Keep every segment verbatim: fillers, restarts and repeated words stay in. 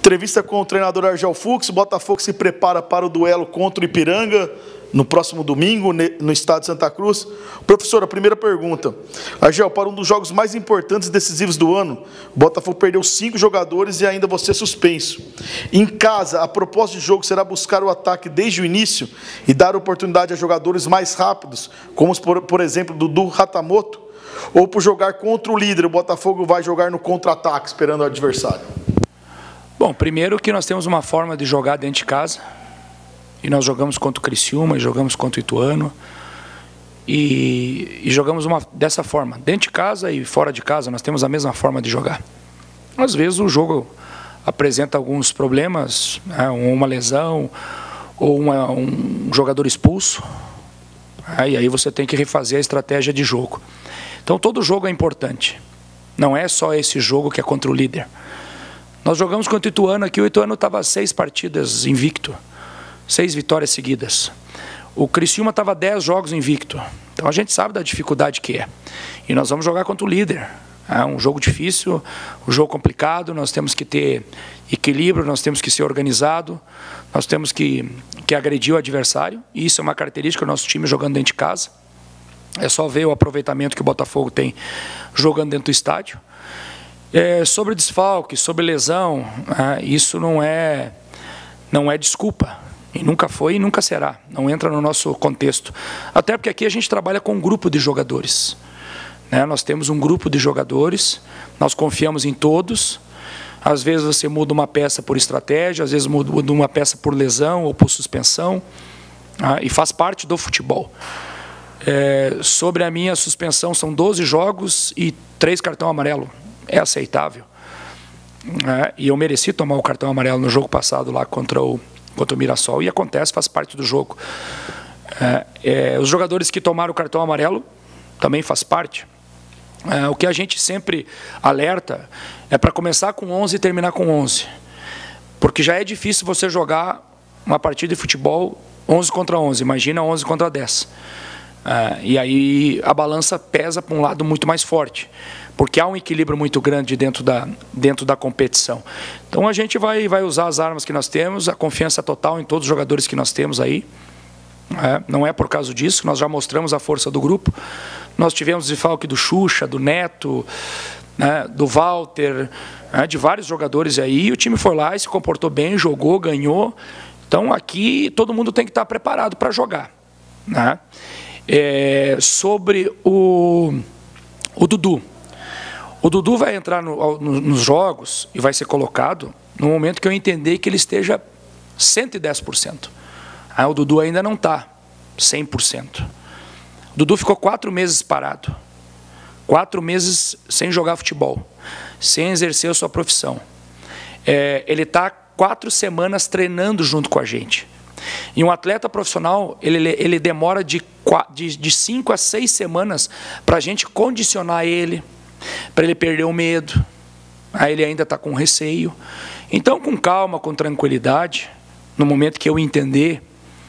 Entrevista com o treinador Argel Fux. Botafogo se prepara para o duelo contra o Ipiranga no próximo domingo, no estado de Santa Cruz. Professor, a primeira pergunta. Argel, para um dos jogos mais importantes e decisivos do ano, o Botafogo perdeu cinco jogadores e ainda você suspenso. Em casa, a proposta de jogo será buscar o ataque desde o início e dar oportunidade a jogadores mais rápidos, como, por, por exemplo, Dudu Ratamoto? Ou por jogar contra o líder, o Botafogo vai jogar no contra-ataque, esperando o adversário? Bom, primeiro que nós temos uma forma de jogar dentro de casa. E nós jogamos contra o Criciúma, e jogamos contra o Ituano. E, e jogamos uma, dessa forma. Dentro de casa e fora de casa, nós temos a mesma forma de jogar. Às vezes o jogo apresenta alguns problemas, né, uma lesão, ou uma, um jogador expulso. Né, e aí você tem que refazer a estratégia de jogo. Então todo jogo é importante. Não é só esse jogo que é contra o líder. Nós jogamos contra o Ituano aqui, o Ituano estava seis partidas invicto. Seis vitórias seguidas. O Criciúma estava dez jogos invicto. Então a gente sabe da dificuldade que é. E nós vamos jogar contra o líder. É um jogo difícil, um jogo complicado, nós temos que ter equilíbrio, nós temos que ser organizado, nós temos que, que agredir o adversário. E isso é uma característica do nosso time jogando dentro de casa. É só ver o aproveitamento que o Botafogo tem jogando dentro do estádio. É, sobre desfalque, sobre lesão, é, isso não é, não é desculpa. E nunca foi e nunca será. Não entra no nosso contexto. Até porque aqui a gente trabalha com um grupo de jogadores. Né? Nós temos um grupo de jogadores, nós confiamos em todos. Às vezes você muda uma peça por estratégia, às vezes muda uma peça por lesão ou por suspensão. Ah, e faz parte do futebol. É, sobre a minha suspensão, são doze jogos e três cartão amarelo. É aceitável. É, e eu mereci tomar o cartão amarelo no jogo passado lá contra o contra o Mirassol, e acontece, faz parte do jogo. É, é, os jogadores que tomaram o cartão amarelo também faz parte. É, o que a gente sempre alerta é para começar com onze e terminar com onze. Porque já é difícil você jogar uma partida de futebol onze contra onze, imagina onze contra dez. É, e aí a balança pesa para um lado muito mais forte, porque há um equilíbrio muito grande dentro da, dentro da competição. Então a gente vai, vai usar as armas que nós temos, a confiança total em todos os jogadores que nós temos aí. É, não é por causa disso, nós já mostramos a força do grupo. Nós tivemos desfalque do Xuxa, do Neto, né, do Walter, né, de vários jogadores aí, e o time foi lá e se comportou bem, jogou, ganhou. Então aqui todo mundo tem que estar preparado para jogar. Né? É, sobre o, o Dudu. O Dudu vai entrar no, no, nos jogos e vai ser colocado no momento que eu entender que ele esteja cento e dez por cento. Ah, o Dudu ainda não está cem por cento. O Dudu ficou quatro meses parado. Quatro meses sem jogar futebol, sem exercer a sua profissão. É, ele está quatro semanas treinando junto com a gente. E um atleta profissional, ele, ele demora de, de, de cinco a seis semanas para a gente condicionar ele, para ele perder o medo. Aí ele ainda está com receio. Então, com calma, com tranquilidade, no momento que eu entender,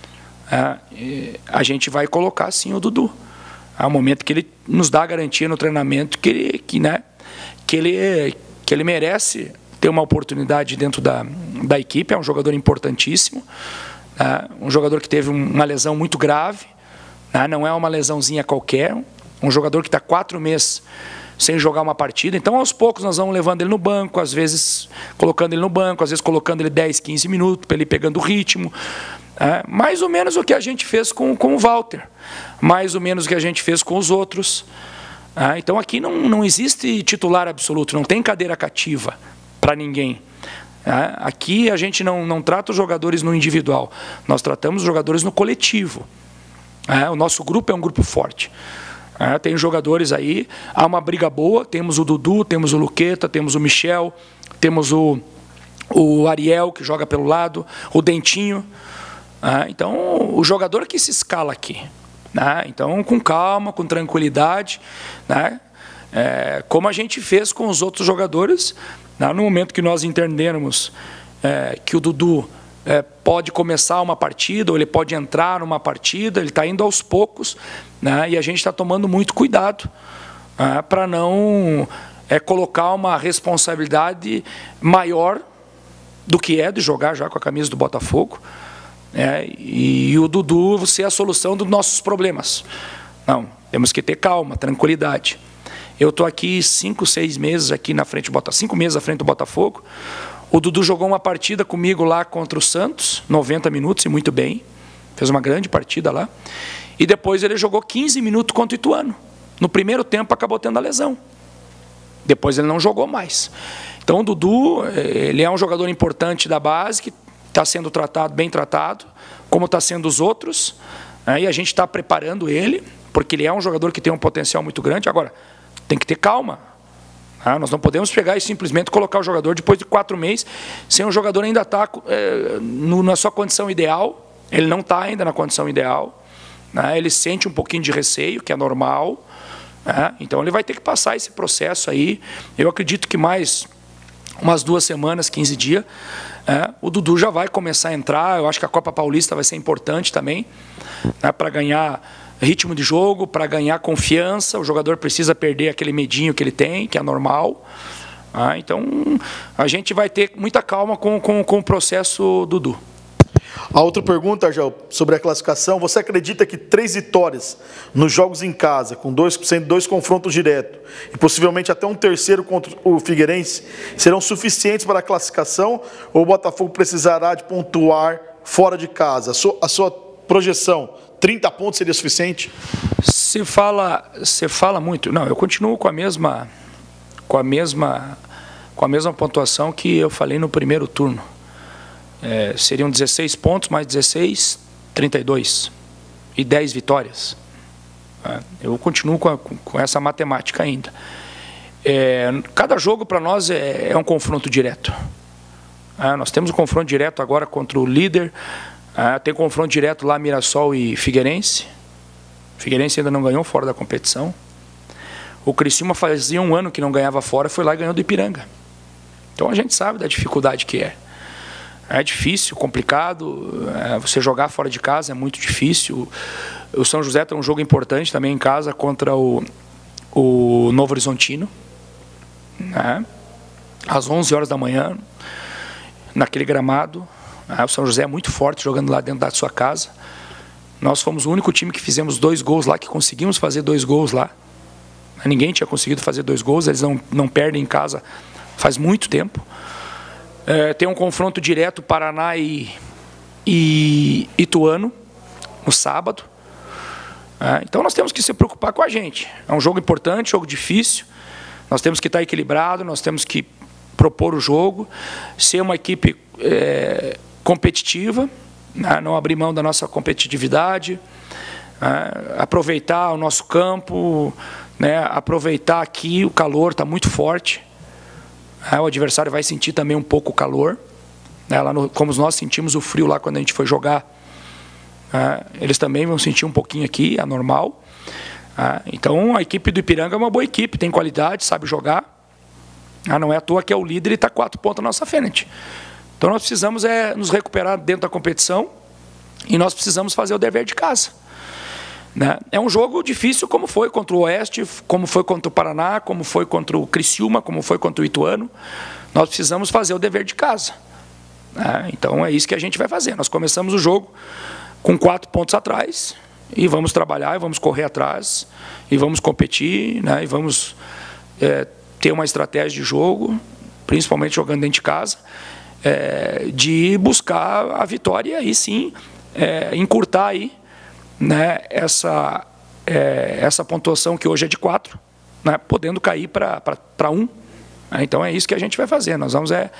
é, a gente vai colocar sim o Dudu. É o momento que ele nos dá a garantia no treinamento que ele, que, né, que ele, que ele merece ter uma oportunidade dentro da, da equipe. É um jogador importantíssimo. É um jogador que teve uma lesão muito grave, né? Não é uma lesãozinha qualquer, um jogador que está quatro meses sem jogar uma partida. Então, aos poucos, nós vamos levando ele no banco, às vezes colocando ele no banco, às vezes colocando ele dez, quinze minutos, para ele ir pegando o ritmo. É, mais ou menos o que a gente fez com, com o Walter, mais ou menos o que a gente fez com os outros. É, então, aqui não, não existe titular absoluto, não tem cadeira cativa para ninguém. É, aqui a gente não, não trata os jogadores no individual, nós tratamos os jogadores no coletivo. É, o nosso grupo é um grupo forte. É, tem jogadores aí, há uma briga boa, temos o Dudu, temos o Luqueta, temos o Michel, temos o, o Ariel, que joga pelo lado, o Dentinho. É, então, o jogador que se escala aqui. Né? Então, com calma, com tranquilidade, né? É, como a gente fez com os outros jogadores, né? No momento que nós entendermos é, que o Dudu é, pode começar uma partida, ou ele pode entrar numa partida, ele está indo aos poucos, né? E a gente está tomando muito cuidado é, para não é, colocar uma responsabilidade maior do que é de jogar já com a camisa do Botafogo, é, e, e o Dudu ser a solução dos nossos problemas. Não, temos que ter calma, tranquilidade. Eu estou aqui cinco, seis meses aqui na frente do Botafogo, cinco meses à frente do Botafogo. O Dudu jogou uma partida comigo lá contra o Santos, noventa minutos e muito bem. Fez uma grande partida lá. E depois ele jogou quinze minutos contra o Ituano. No primeiro tempo acabou tendo a lesão. Depois ele não jogou mais. Então o Dudu, ele é um jogador importante da base, que está sendo tratado, bem tratado, como está sendo os outros. Né? E a gente está preparando ele, porque ele é um jogador que tem um potencial muito grande. Agora, tem que ter calma. Ah, nós não podemos pegar e simplesmente colocar o jogador depois de quatro meses, sem o jogador ainda estar é, na sua condição ideal. Ele não está ainda na condição ideal. Né? Ele sente um pouquinho de receio, que é normal. Né? Então ele vai ter que passar esse processo aí. Eu acredito que mais umas duas semanas, quinze dias, é, o Dudu já vai começar a entrar. Eu acho que a Copa Paulista vai ser importante também, né, para ganhar ritmo de jogo, para ganhar confiança. O jogador precisa perder aquele medinho que ele tem, que é normal. Ah, então, a gente vai ter muita calma com, com, com o processo Dudu. A outra pergunta, Argel, sobre a classificação. Você acredita que três vitórias nos jogos em casa, com dois, sendo dois confrontos diretos, e possivelmente até um terceiro contra o Figueirense, serão suficientes para a classificação, ou o Botafogo precisará de pontuar fora de casa? A sua, a sua projeção, trinta pontos seria suficiente? Se fala, se fala muito. Não, eu continuo com a mesma, com a mesma, com a mesma pontuação que eu falei no primeiro turno. É, seriam dezesseis pontos, mais dezesseis, trinta e dois. E dez vitórias. É, eu continuo com, a, com essa matemática ainda. É, cada jogo para nós é, é um confronto direto. É, nós temos um confronto direto agora contra o líder. É, tem confronto direto lá, Mirassol e Figueirense. Figueirense ainda não ganhou fora da competição. O Criciúma fazia um ano que não ganhava fora, foi lá e ganhou do Ipiranga. Então a gente sabe da dificuldade que é. É difícil, complicado, é, você jogar fora de casa é muito difícil. O São José tem um jogo importante também em casa contra o, o Novo Horizontino, né? Às onze horas da manhã, naquele gramado. É, o São José é muito forte jogando lá dentro da sua casa. Nós fomos o único time que fizemos dois gols lá, que conseguimos fazer dois gols lá. Ninguém tinha conseguido fazer dois gols, eles não, não perdem em casa faz muito tempo. É, tem um confronto direto Paraná e, e Ituano no sábado. É, então nós temos que se preocupar com a gente. É um jogo importante, jogo difícil. Nós temos que estar equilibrado, nós temos que propor o jogo, ser uma equipe é, competitiva, né, não abrir mão da nossa competitividade, é, aproveitar o nosso campo, né, aproveitar aqui o calor está muito forte. É, o adversário vai sentir também um pouco o calor, né, lá no, como nós sentimos o frio lá quando a gente foi jogar. É, eles também vão sentir um pouquinho aqui, é normal. É, então a equipe do Ipiranga é uma boa equipe, tem qualidade, sabe jogar. É, não é à toa que é o líder e está quatro pontos na nossa frente. Então nós precisamos é, nos recuperar dentro da competição e nós precisamos fazer o dever de casa. Né? É um jogo difícil, como foi contra o Oeste, como foi contra o Paraná, como foi contra o Criciúma, como foi contra o Ituano. Nós precisamos fazer o dever de casa. Né? Então é isso que a gente vai fazer. Nós começamos o jogo com quatro pontos atrás e vamos trabalhar, e vamos correr atrás, e vamos competir, né? E vamos é, ter uma estratégia de jogo, principalmente jogando dentro de casa, é, de buscar a vitória e aí sim é, encurtar aí, né, essa, é, essa pontuação que hoje é de quatro, né, podendo cair para um. Então é isso que a gente vai fazer. Nós vamos é,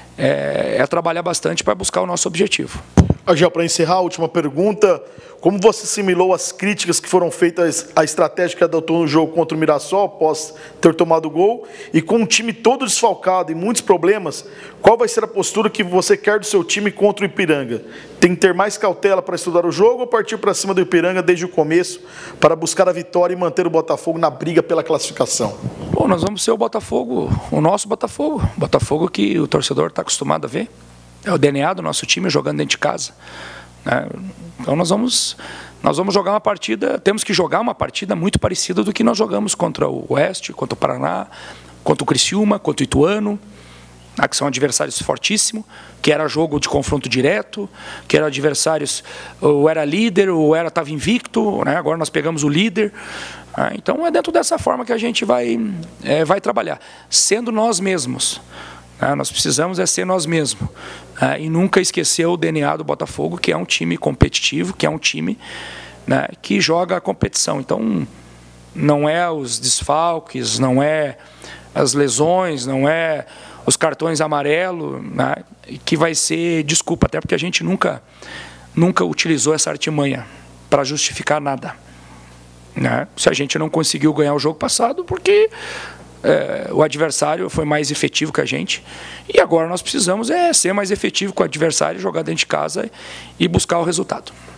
é, é trabalhar bastante para buscar o nosso objetivo. Argel, para encerrar, a última pergunta. Como você assimilou as críticas que foram feitas à estratégia que adotou no jogo contra o Mirassol, após ter tomado o gol, e com um time todo desfalcado e muitos problemas, qual vai ser a postura que você quer do seu time contra o Ipiranga? Tem que ter mais cautela para estudar o jogo ou partir para cima do Ipiranga desde o começo para buscar a vitória e manter o Botafogo na briga pela classificação? Bom, nós vamos ser o Botafogo, o nosso Botafogo, Botafogo que o torcedor está acostumado a ver. É o D N A do nosso time jogando dentro de casa. Né? Então nós vamos, nós vamos jogar uma partida, temos que jogar uma partida muito parecida do que nós jogamos contra o Oeste, contra o Paraná, contra o Criciúma, contra o Ituano. né, que são adversários fortíssimos, que era jogo de confronto direto, que eram adversários, ou era líder, ou era estava invicto, né, agora nós pegamos o líder. Né, então é dentro dessa forma que a gente vai, é, vai trabalhar, sendo nós mesmos. Né, nós precisamos é ser nós mesmos. Né, e nunca esquecer o D N A do Botafogo, que é um time competitivo, que é um time, né, que joga a competição. Então, não é os desfalques, não é as lesões, não é os cartões amarelos, né, que vai ser desculpa, até porque a gente nunca, nunca utilizou essa artimanha para justificar nada. Né? Se a gente não conseguiu ganhar o jogo passado, porque é, o adversário foi mais efetivo que a gente, e agora nós precisamos é ser mais efetivo com o adversário, jogar dentro de casa e buscar o resultado.